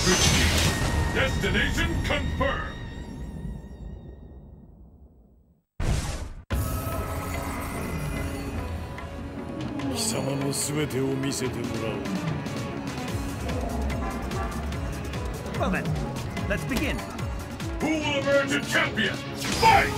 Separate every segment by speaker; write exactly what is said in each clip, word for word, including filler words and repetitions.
Speaker 1: Destination confirmed.
Speaker 2: 貴様のすべてを見せてもらおう。
Speaker 3: Well then, let's begin.
Speaker 1: Who will emerge a champion? Fight!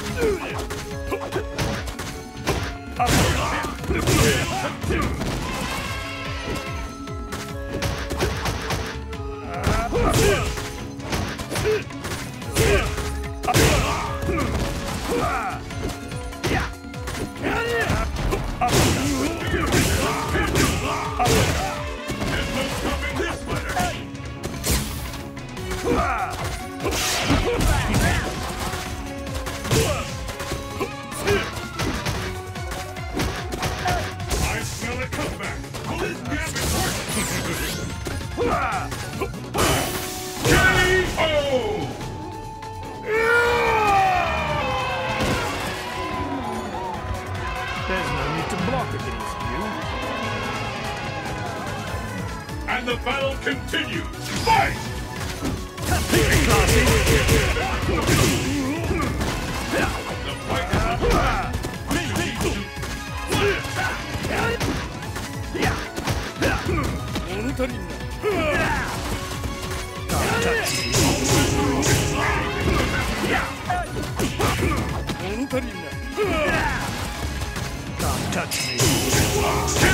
Speaker 3: There's no need to block against you.
Speaker 1: And the battle continues. Fight!
Speaker 3: The fight is on.
Speaker 2: Don't touch me.
Speaker 1: K